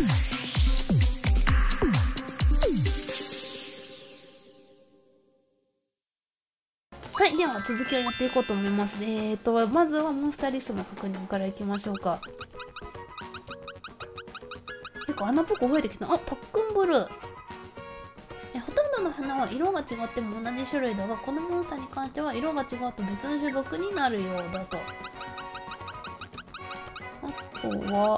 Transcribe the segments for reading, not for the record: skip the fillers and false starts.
はい、では続きをやっていこうと思います。まずはモンスターリストの確認からいきましょうか。結構穴っぽく増えてきた。あ、パックンブルー。ほとんどの花は色が違っても同じ種類だが、このモンスターに関しては色が違うと別の種族になるようだと。あとは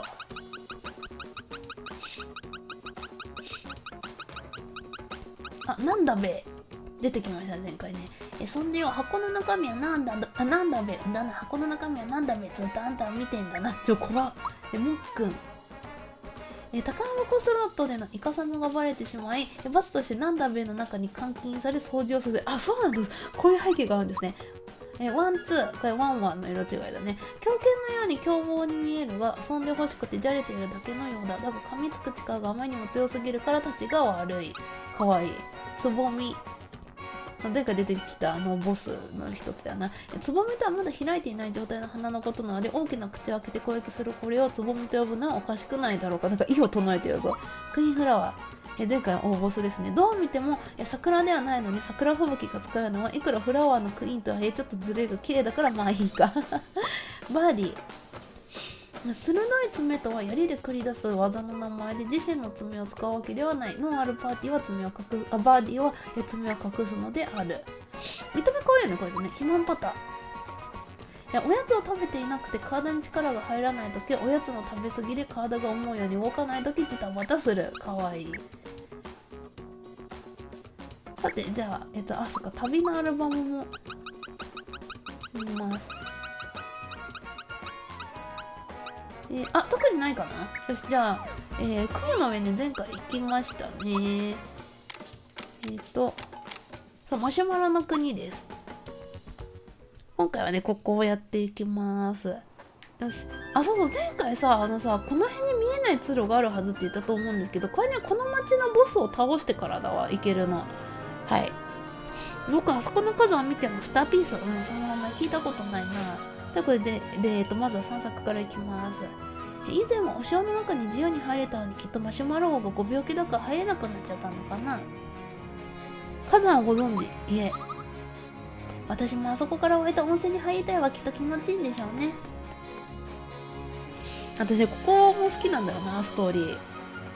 なんだべ出てきました前回ね。そんでよ、箱の中身はなんだべだな、箱の中身はなんだべ、ずっとあんたは見てんだな。怖っ。もっくん。宝箱スロットでのイカサマがバレてしまい、罰としてなんだべの中に監禁され掃除をする。あ、そうなんです。こういう背景があるんですね。ワンツー、これワンワンの色違いだね。狂犬のように凶暴に見えるが、遊んでほしくてじゃれているだけのようだ。だが噛みつく力があまりにも強すぎるからたちが悪い。かわいい。つぼみ。前回出てきたボスの一つだな。つぼみとはまだ開いていない状態の花のことなので、大きな口を開けて攻撃するこれをつぼみと呼ぶのはおかしくないだろうか。なんか意を唱えてるぞ。クイーンフラワー。前回は大ボスですね。どう見ても桜ではないのに桜吹雪が使うのはいくらフラワーのクイーンとはいえちょっとズレが綺麗だからまあいいか。バーディー。鋭い爪とは槍で繰り出す技の名前で、自身の爪を使うわけではない。ノンアルパーティーはバーディーは爪を隠すのである。見た目可愛いよね、これでね。肥満パター。おやつを食べていなくて体に力が入らないとき、おやつの食べ過ぎで体が思うように動かないときジタバタする。かわいい。さて、じゃあ、そっか、旅のアルバムも見ます。特にないかな。よし、じゃあ、雲の上に前回行きましたね。そう、マシュマロの国です。今回はね、ここをやっていきます。よし。そうそう、前回さ、この辺に見えない通路があるはずって言ったと思うんですけど、これね、この町のボスを倒してからだわ、行けるの。はい。僕、あそこの火山見てもスターピース、そのまま聞いたことないな。ということで、まずは散策からいきます。以前はお城の中に自由に入れたのに、きっとマシュマロ王がご病気だから入れなくなっちゃったのかな。火山をご存知？いえ。私もあそこから湧いた温泉に入りたいわ。きっと気持ちいいんでしょうね。私、ここも好きなんだよな、ストーリー。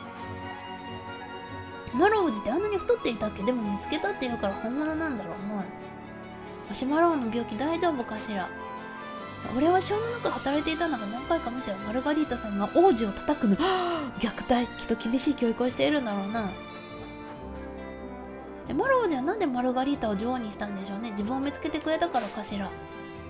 マロ王子ってあんなに太っていたっけ？でも見つけたって言うから本物なんだろうな。マシュマロ王の病気大丈夫かしら？俺は城の中働いていたのが何回か見たよ。マルガリータさんが王子を叩くの。虐待。きっと厳しい教育をしているんだろうな。マル王子はなんでマルガリータを女王にしたんでしょうね。自分を見つけてくれたからかしら。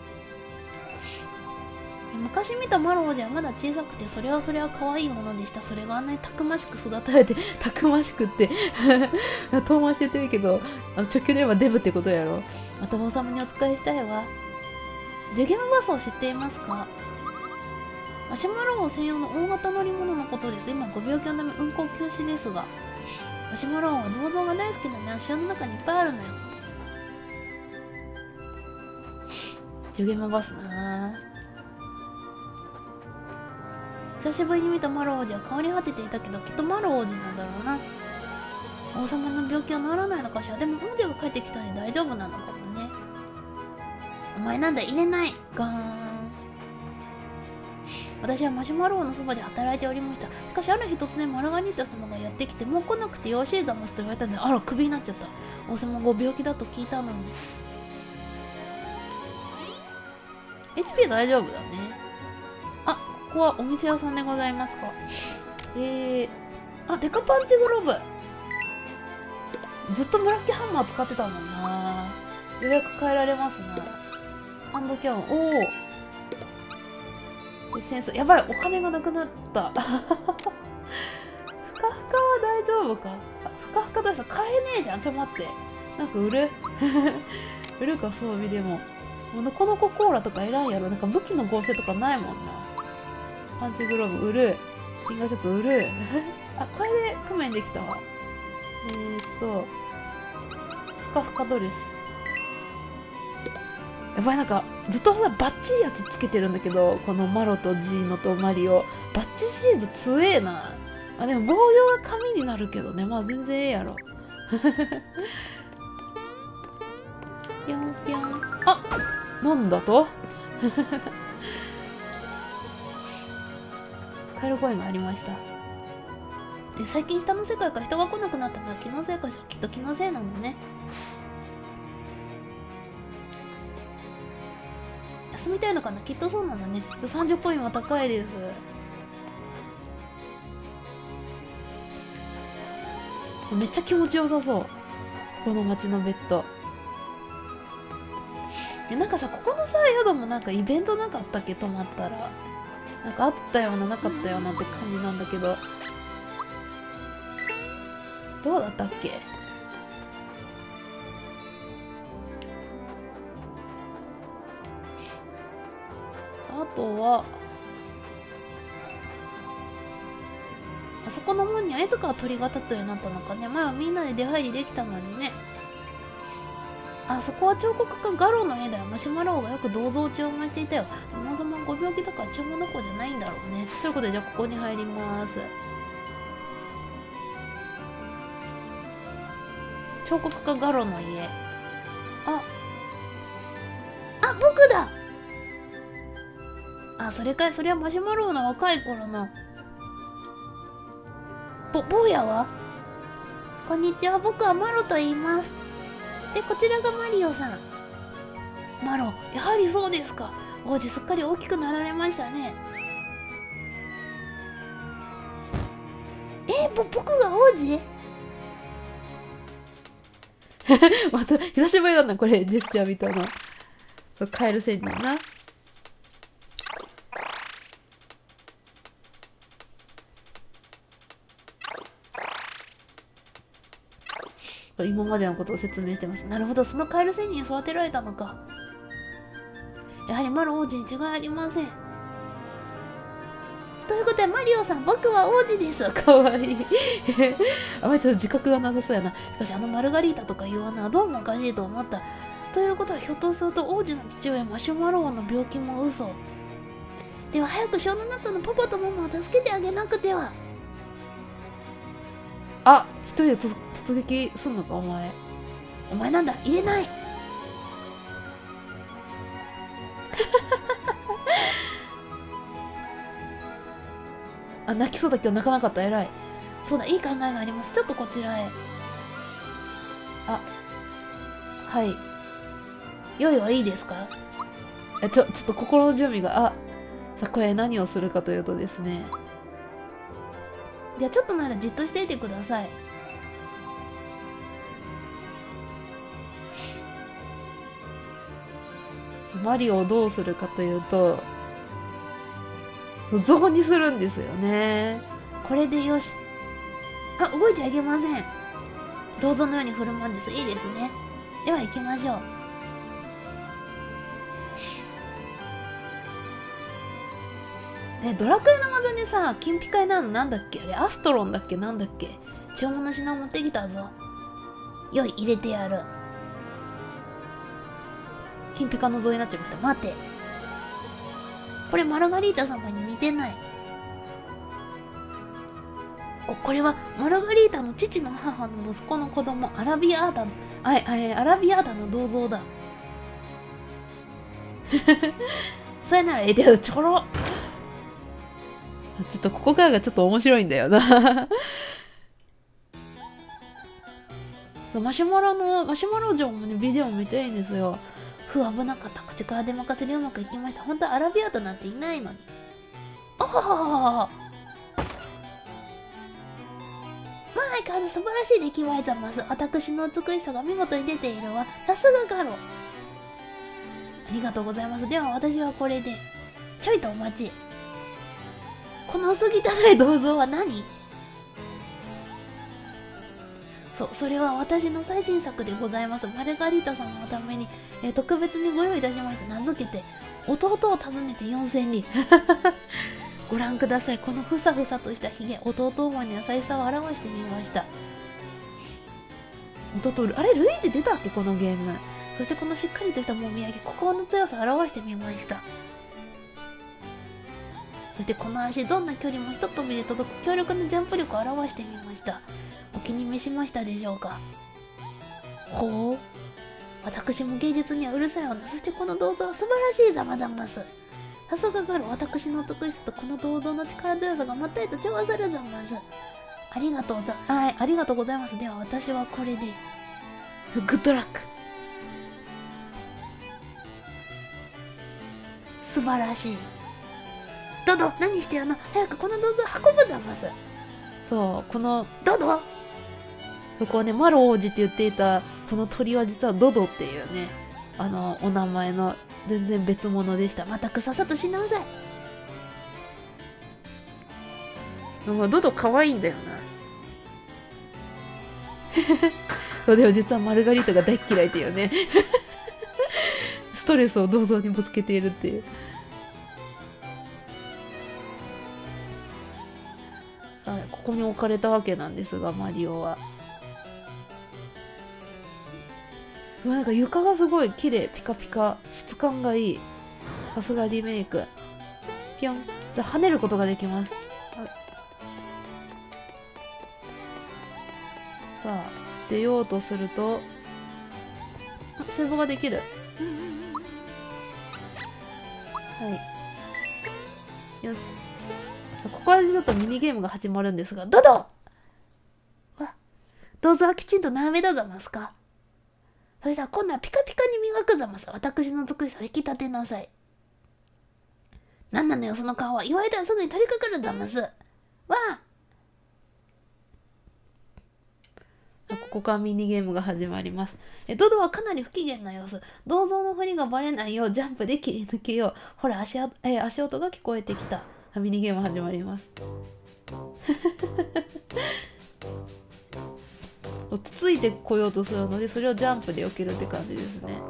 昔見たマル王子はまだ小さくて、それは可愛いものでした。それがあんなにたくましく育たれて、たくましくって遠回し言ってるけど、直球で言えばデブってことやろ。また王様にお仕えしたいわ。ジュゲムバスを知っていますか？マシュマロ王専用の大型乗り物のことです。今ご病気のため運行休止ですが、マシュマロ王は銅像が大好きなね、城の中にいっぱいあるのよ。ジュゲムバスなぁ。久しぶりに見たマロ王子は変わり果てていたけど、きっとマロ王子なんだろうな。王様の病気は治らないのかしら。でも王子が帰ってきたのに大丈夫なのかもね。お前なんだ、入れない。ガーン。私はマシュマロ王のそばで働いておりました。しかしある日突然マルガリータ様がやってきて、もう来なくてよろしいざますと言われたので、あら、クビになっちゃった。王様ご病気だと聞いたのに。HP 大丈夫だね。ここはお店屋さんでございますか。デカパンチグローブ。ずっとブラッキーハンマー使ってたもんな。予約変えられますな。ハンドキャノン。おお。センス。やばい、お金がなくなった。ふかふかは大丈夫か？ふかふかどうした？買えねえじゃん。ちょっと待って。なんか売る売るか、装備でも。ノコノココーラとかいらんやろ。なんか武器の合成とかないもんな。パンチグローブ売る。リンガーショット売る。これで工面できたわ。ふかふかドレス。やばい、なんかずっとバッチリやつつけてるんだけど、このマロとジーノとマリオ。バッチシリーズ強えな。 あ、でも棒用が紙になるけどね。まあ全然ええやろ。ぴょんぴょん。あ、なんだとカエルコインがありました。最近下の世界から人が来なくなったのは気のせいかしら。きっと気のせいなのね。休みたいのかな。きっとそうなんだね。30コインは高いです。めっちゃ気持ちよさそう、この街のベッド。なんかさ、ここのさ宿もなんかイベントなんかあったっけ。泊まったらなんかあったようななかったようなって感じなんだけど、どうだったっけ。あとはあそこの門にはいつから鳥が立つようになったのかね。前はみんなで出入りできたのにね。あそこは彫刻家ガロの絵だよ。マシュマロ王がよく銅像を注文していたよ。そもそもご病気だから注文どころじゃないんだろうね。ということで、じゃあここに入ります。彫刻家ガロの家。あ、僕だ。あ、それかい。それはマシュマロ王の若い頃の。坊やは。こんにちは、僕はマロと言います。で、こちらがマリオさん。マロ、やはりそうですか。王子すっかり大きくなられましたね。僕が王子また、久しぶりだな、これ、ジェスチャー見たの。そう、カエル仙人な。今までのことを説明してます。なるほど、そのカエル仙人に育てられたのか。やはりマロ王子に違いありません。ということで、マリオさん、僕は王子です。かわいい。あまりちょっと自覚がなさそうやな。しかし、マルガリータとかいう女はどうもおかしいと思った。ということは、ひょっとすると王子の父親マシュマロ王の病気も嘘。では、早く城の中のパパとママを助けてあげなくては。あ、一人で突撃すんのか、お前。お前なんだ、入れない。あ、泣きそうだけど泣かなかった。偉い。そうだ、いい考えがあります。ちょっとこちらへ。あ、はい。用意はいいですか。ちょっと心の準備が。さあ、これ何をするかというとですね。じゃあちょっとの間じっとしていてください。マリオをどうするかというと、像にするんですよね。これでよし。あ、動いちゃいけません。銅像のように振る舞うんです。いいですね。では行きましょう。ドラクエの技でさ、金ピカになるのなんだっけ。あれアストロンだっけ。なんだっけ。注文の品を持ってきたぞ。よい、入れてやる。金ピカの像になっちゃいました。待て。これマルガリータ様に似てない。これはマルガリータの父の母の息子の子供アラビアータのアラビアータの銅像だ。それならちょろ。ちょっとここからがちょっと面白いんだよな。マシュマロ城もね、ビデオめっちゃいいんですよ。危なかった。口から出まかせでうまくいきました。本当はアラビアータなんていないのに。まあ、相変わらず素晴らしい出来はざます。私の美しさが見事に出ているわ。さすがガロ。ありがとうございます。では私はこれで。ちょいとお待ち。この薄汚い銅像は何？それは私の最新作でございます。マルガリータ様のために、特別にご用意いたしました。名付けて、弟を訪ねて4000里。ご覧ください。このふさふさとしたひげ、弟思いの優しさを表してみました。あれ、ルイージ出たっけこのゲーム。そしてこのしっかりとしたもみあげ、心の強さを表してみました。 そしてこの足、どんな距離もひと飛びで届く強力なジャンプ力を表してみました。お気に召しましたでしょうか。ほう。私も芸術にはうるさい女。そしてこの銅像は素晴らしいざまざます。さすががる私の得意さとこの銅像の力強さがまったりと調和されざます。ありがとうございます。では私はこれで。グッドラック。素晴らしい。ドド、何してやんの。早くこの銅像運ぶざます。そう、このドド、ここはね、マロ王子って言っていたこの鳥は実はドドっていうね、お名前の全然別物でした。またさっさと死なさい。ドド可愛いんだよな。そうでも実はマルガリータが大っ嫌いっていうね。ストレスを銅像にぶつけているっていう。ここに置かれたわけなんですが、マリオは。なんか床がすごい綺麗、ピカピカ、質感がいい。さすがリメイク。ぴょん。跳ねることができます。さあ、出ようとすると、セーブができる。はい。よし。ここでちょっとミニゲームが始まるんですが、ドド！わ、銅像はきちんと斜めだざますか。そしたら今度はピカピカに磨くざます。私の得意さを引き立てなさい。なんなのよその顔は。言われたらすぐに取り掛かるざます。わあ。ここからミニゲームが始まります。ドドはかなり不機嫌な様子。銅像の振りがバレないようジャンプで切り抜けよう。ほら足音が聞こえてきた。ミニゲーム始まります。つついてこようとするので、それをジャンプで避けるって感じですね。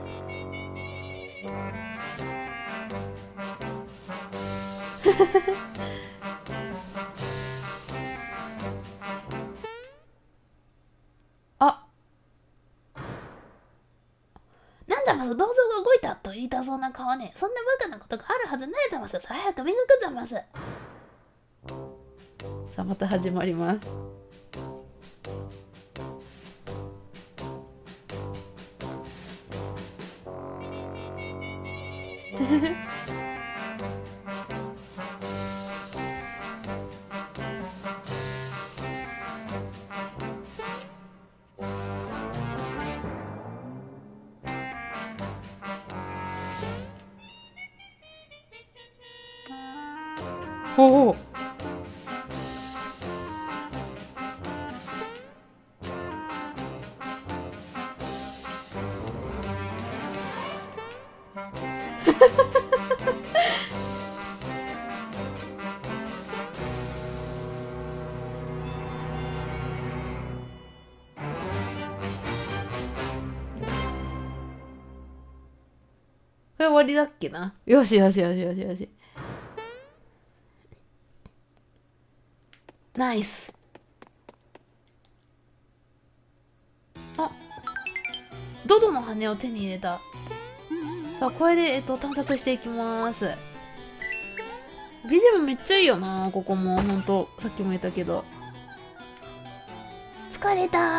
あ、なんだます、銅像が動いたと言いたそうな顔ね。そんなバカなことがあるはずないざます。早く磨くざます。さあ、また始まります。おお。これ終わりだっけな。よしよしよしよしよし。ナイス。あ、ドドの羽を手に入れた。さあ、これで、探索していきます。BGM めっちゃいいよな、ここも。ほんと、さっきも言ったけど。疲れたー。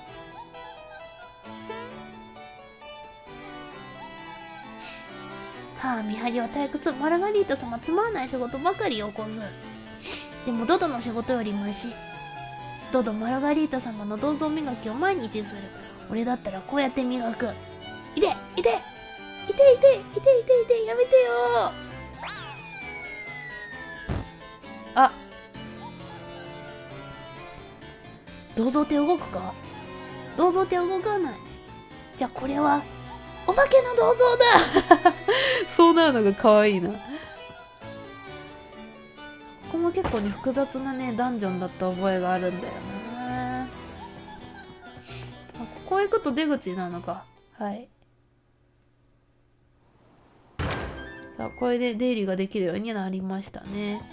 はあ、見張りは退屈。マルガリータ様、つまらない仕事ばかり起こす。でもドドの仕事よりマシ。ドド、マルガリータ様の銅像磨きを毎日する。俺だったらこうやって磨く。いていていていていていて、やめてよー。あ、銅像って動くか。銅像って動かない。じゃあこれはお化けの銅像だ。そうなるのが可愛いな。ここも結構ね、複雑なね、ダンジョンだった覚えがあるんだよな。ここ行くと出口なのか。はい。さあ、これで出入りができるようになりましたね。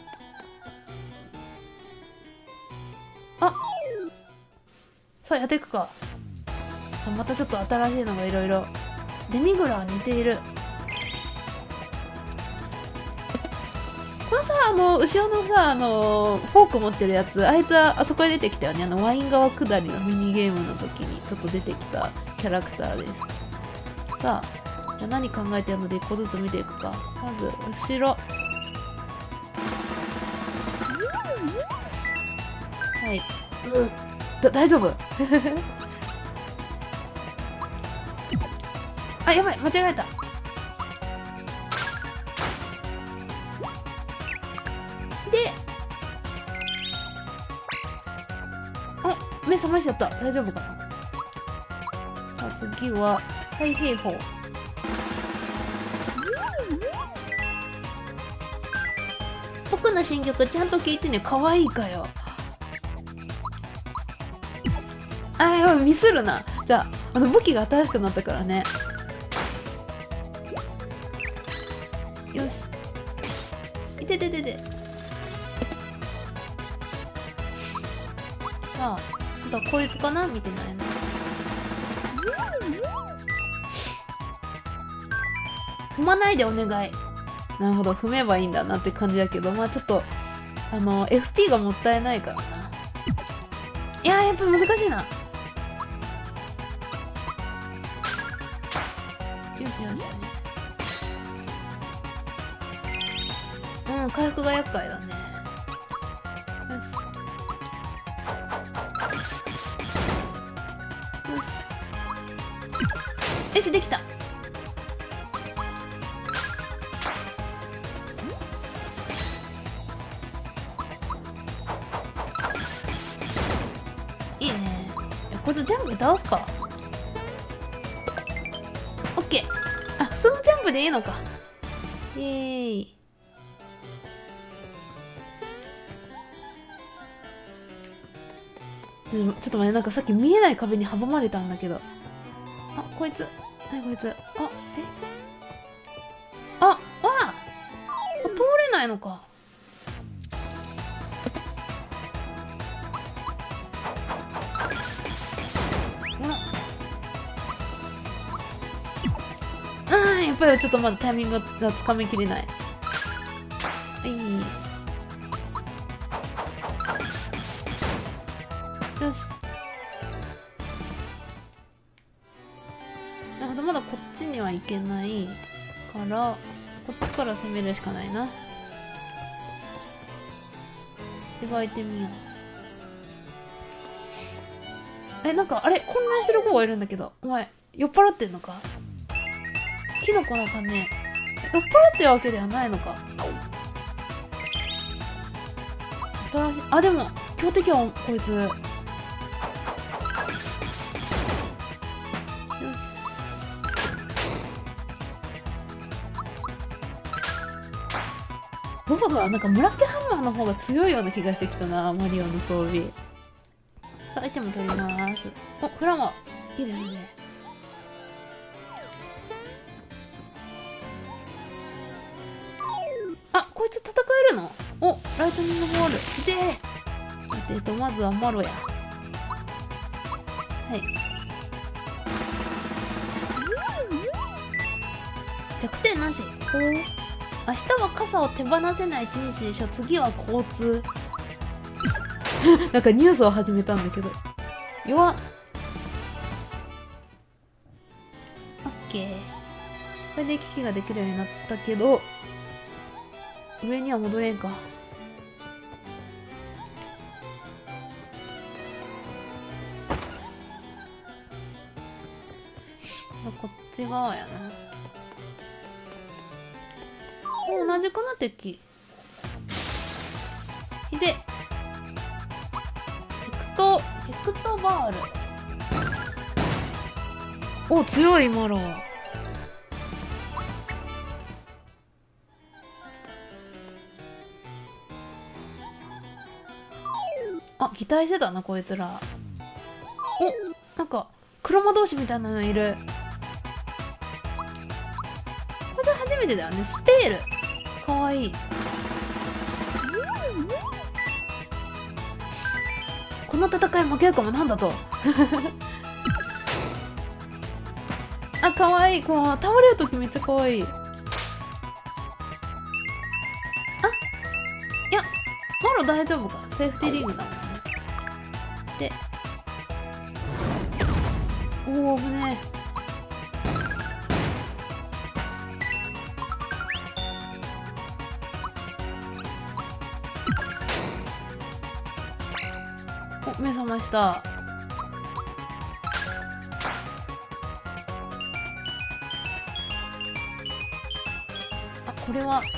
あ、さあ、やっていくか。またちょっと新しいのがいろいろ。デミグラは似ている。このさ、後ろのさ、フォーク持ってるやつ、あいつはあそこで出てきたよね。ワイン川下りのミニゲームの時にちょっと出てきたキャラクターです。さあ、じゃあ何考えてるので1個ずつ見ていくか。まず、後ろ。はい。大丈夫あ、やばい、間違えた。で、あ、目覚ましちゃった。大丈夫かな。さあ、次は太平砲。僕の新曲ちゃんと聴いてね。かわいいかよ。あ、やばい、ミスるな。じゃあ、武器が新しくなったからね。よし。いてててて。さあ、あとはこいつかな。見てないな。踏まないでお願い。なるほど、踏めばいいんだなって感じだけど、まあちょっとFP がもったいないからな。いやー、やっぱ難しいな。よしよしよし。うん、回復が厄介だね。よしよしよし、できた。いいね。こいつジャンプ倒すか。オッケー。あ、普通のジャンプでいいのか。イエーイ。ちょっと待って、なんかさっき見えない壁に阻まれたんだけど。あ、こいつ。何こいつ。通れないのか。やっぱりちょっとまだタイミングがつかみきれない。よし。なるほど、まだこっちには行けないから、こっちから攻めるしかないな。違いてみよう。なんか、あれ混乱してる子がいるんだけど、お前、酔っ払ってんのか。キノコなんかね、酔っ払ってるわけではないのか。新しい。あ、でも、強敵はこいつ。よし。どうだ、なんか村木ハンマーの方が強いような気がしてきたな、マリオの装備。さあ、アイテム取ります。お、フラワー。いいですね。あ、こいつ戦えるの？お、ライトニングボール。で、まずはマロや。はい。弱点なし。ほう。明日は傘を手放せない一日でしょ。次は交通。なんかニュースを始めたんだけど。弱っ。オッケー。これで行き来ができるようになったけど、上には戻れんか。こっち側やな。同じかな、敵。で、ヘクトバール。お、強いマロ。あ、擬態してたな、こいつら。お、なんか、黒魔同士みたいなのいる。これ初めてだよね、スペール。かわいい。この戦い負けるかも。なんだと。あ、かわいい。こう倒れるときめっちゃかわいい。あ、 大丈夫か。セーフティーリングだもんね。で、おお、危ねえ。お、目覚ました。あ、これは。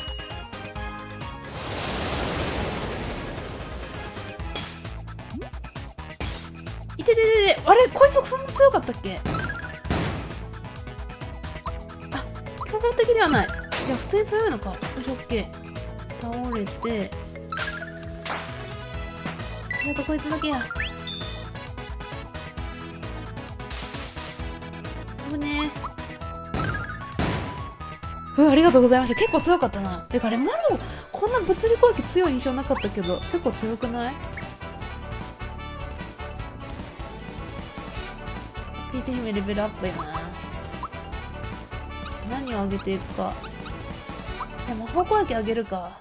いてててて、あれこいつそんな強かったっけ？あ、強豪的ではない。いや、普通に強いのか。よし、オッケー。倒れて。あとこいつだけや。危ねえ。ありがとうございました。結構強かったな。てかあれ、マロ、こんな物理攻撃強い印象なかったけど、結構強くない？ PT 姫レベルアップやな。何を上げていくか。いや、魔法攻撃上げるか。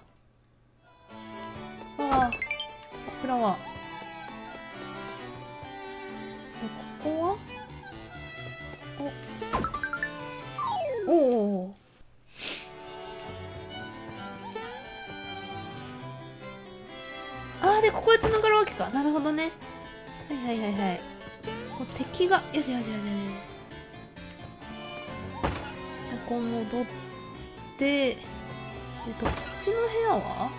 ああ、フラワー。ここはおお。ああ、でここへ繋がるわけか。なるほどね。はいはいはいはい。こう敵がよしよしよしよし。ここ戻ってこっちの部屋は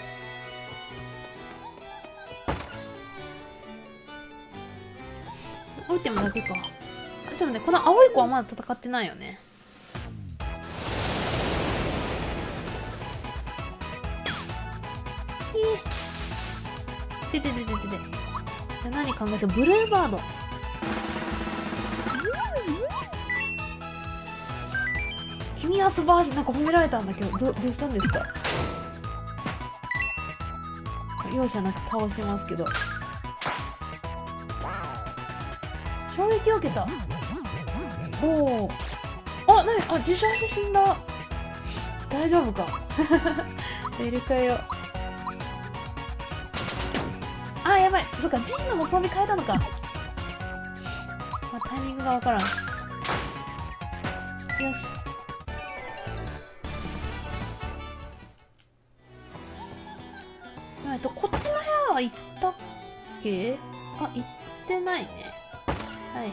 アイテムだけか。あ、ちょっと待って、この青い子はまだ戦ってないよね。てててててて。じゃあ何考えて、ブルーバード。君は素晴らしい。なんか褒められたんだけど、どうしたんですか？容赦なく倒しますけど。衝撃を受けた。おお。あ、なに？あ、自傷して死んだ。大丈夫か？入れ替えよう。あ、やばい。そっか、ジーンのも装備変えたのか。まあ、タイミングがわからん。よし。こっちの部屋は行ったっけ？あ、行ってないね。はい。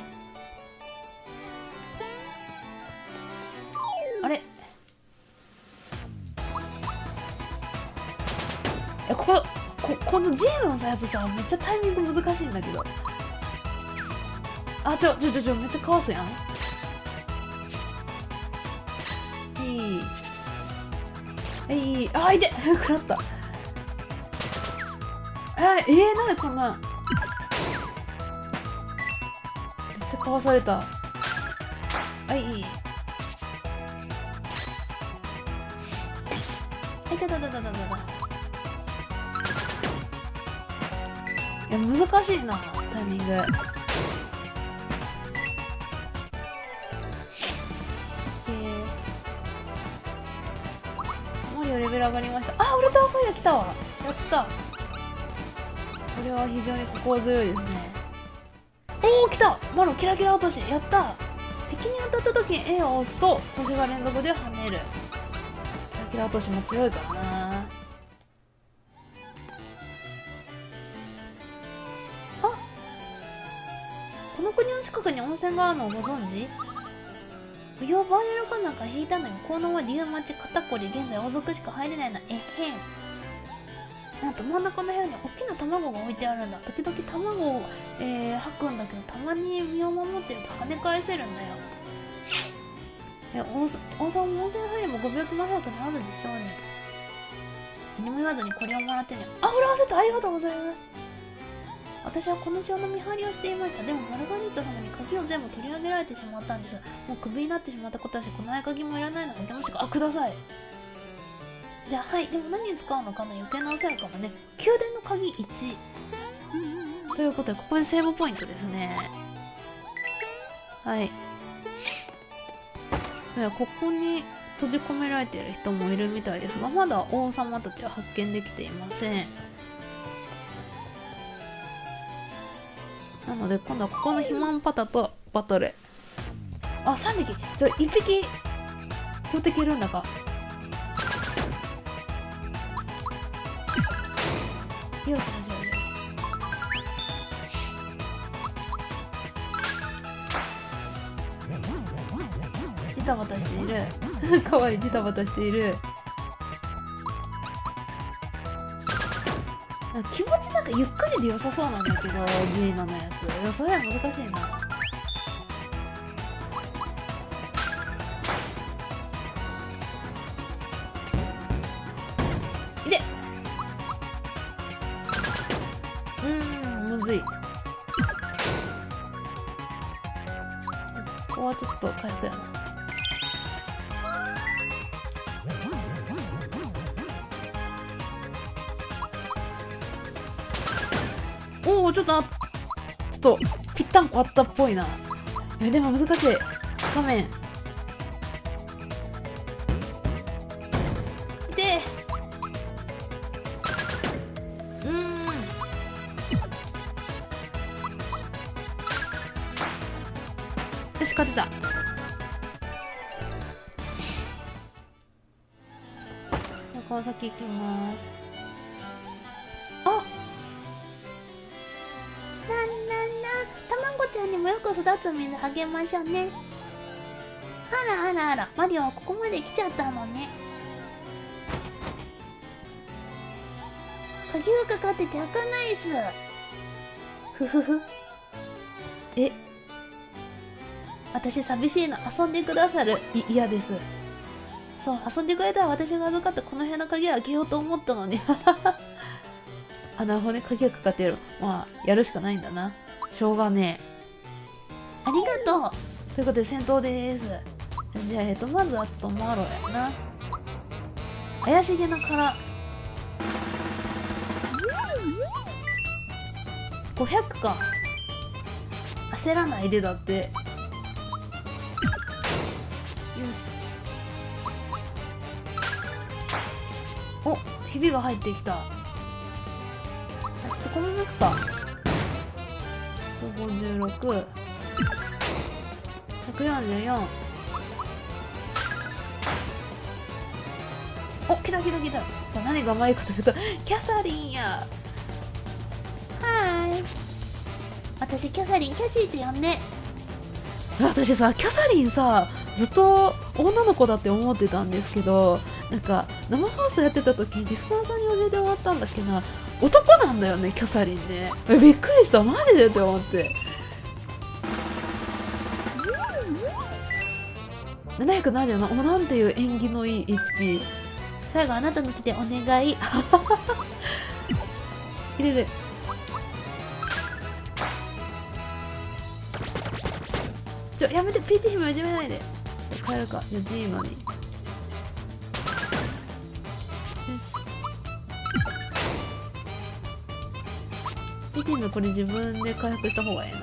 あれ？いや、このジーノのやつさ、めっちゃタイミング難しいんだけど。あ、めっちゃかわすやん。あ、いて食らった。なんでこんな。めっちゃかわされた。あ、いい。いや、難しいな、タイミング。マリオレベル上がりました。あ、ウルトラファイヤー来たわ。やった。これは非常に心強いですね。おお、来た。マロキラキラ落とし。やった。敵に当たった時に A を押すと星が連続で跳ねる。キラキラ落としも強いからな。この国の近くに温泉があるのをご存知？不要バーレルかなんか引いたのよ。このままリウマチ、肩こり、現在王族しか入れないの。えへん。なんと真ん中の部屋に大きな卵が置いてあるんだ。時々卵を、吐くんだけど、たまに身を守ってると跳ね返せるんだよ。王さんも温泉入ればご病気も早くなるでしょうね。何も言わずにこれをもらってね。あ、フラワーセットありがとうございます。私はこの城の見張りをしていました。でもマルガリータ様に鍵を全部取り上げられてしまったんです。もうクビになってしまったことだし、この合鍵もいらないので、もしか、あ、ください。じゃあ、はい。でも何に使うのかな？余計なお世話かもね。宮殿の鍵1。ということで、ここでセーブポイントですね。はい。では、ここに閉じ込められている人もいるみたいですが、まだ王様たちは発見できていません。 なので今度はここの肥満パタとバトル。あ、3匹。1匹標的いるんだか。よしよしよし。ジタバタしている。かわいい、ジタバタしている。気持ちなんかゆっくりで良さそうなんだけど、ジーナのやつ。いや、それは難しいな。いで。むずい。ここはちょっと回復やな。おお、ちょっとぴったんこあったっぽいな。でも難しい画面。でよし、勝てた。川崎行きます。あ、たまごちゃんにもよく育つ水あげましょうね。あらあらあら、マリオはここまで来ちゃったのね。鍵がかかってて開かないっす。ふふふ。私寂しいの。遊んでくださる？嫌です。そう、遊んでくれたら私が預かってこの部屋の鍵を開けようと思ったのに。あ、なるほどね。鍵がかかってる。まあ、やるしかないんだな。しょうがねえ。ありがとう。ということで戦闘です。じゃあ、まずはトマロやな。怪しげな殻。500か。焦らないでだって。よし。お、ひびが入ってきた。ちょっとこの抜くか。56、144。お、来た来た来た。じゃあ何がうまいかというと、キャサリンや。はーい。私キャサリン、キャシーって呼んで。私さ、キャサリンさ、ずっと女の子だって思ってたんですけど、なんか生放送やってた時にリスナーさんに教えてもらったんだっけな、男なんだよね、キャサリンね。びっくりした、マジでって思って。774、お、なんていう縁起のいい HP。最後あなたの来てお願い。入れる。やめて、ピーチ姫いじめないで。帰るか。じゃあ G のに。よし。ピーチ姫これ自分で回復した方がいいな。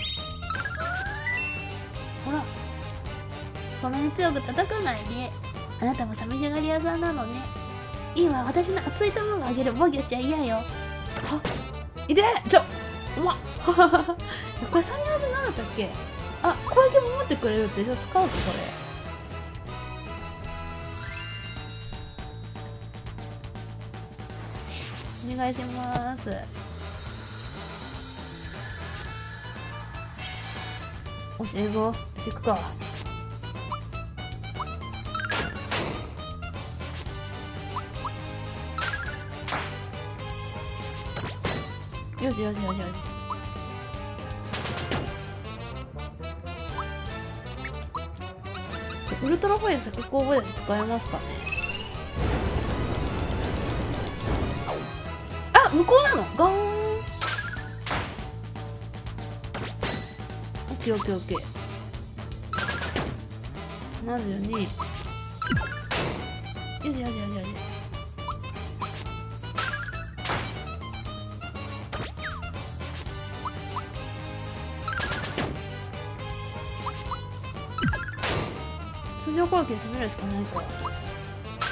ほら。そんなに強く叩かないで。あなたも寂しがり屋さんなのね。いいわ、私の熱い卵あげる。防御しちゃ嫌よ。あ、いでうまっ。これ3人技何だったっけ？あ、攻撃も持ってくれるって。じゃあ使うか、これ。お願いします。教えるぞ。よし、行くか。よしよしよしよし。ウルトラファイア錯覚覚えて使えますかね。あ、向こうなの。ガーン。オッケーオッケーオッケー。72。よしよしよしよし。通常攻撃で攻めるしかないか。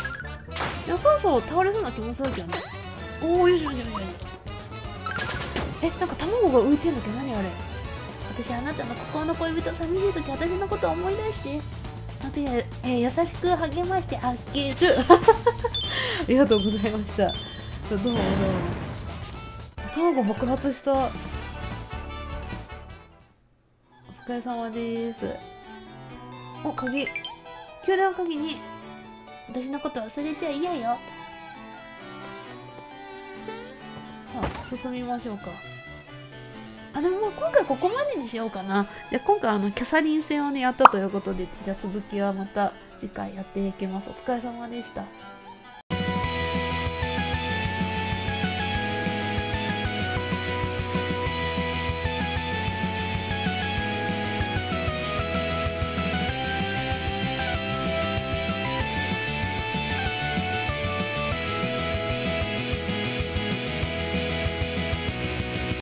いや、そうそう倒れそうな気もするけどね。おお、よしよしよしよし。 なんか卵が浮いてんだけど、何あれ。私あなたの心の恋人、寂しい時私のことを思い出して、あと優しく励ましてあげるありがとうございました。どうもどうも。卵爆発した。お疲れ様です。お、鍵。宮殿鍵に、私のこと忘れちゃ嫌よ。進みましょうか。でも今回ここまでにしようかな。じゃあ今回キャサリン戦をね、やったということで、じゃあ続きはまた次回やっていきます。お疲れ様でした。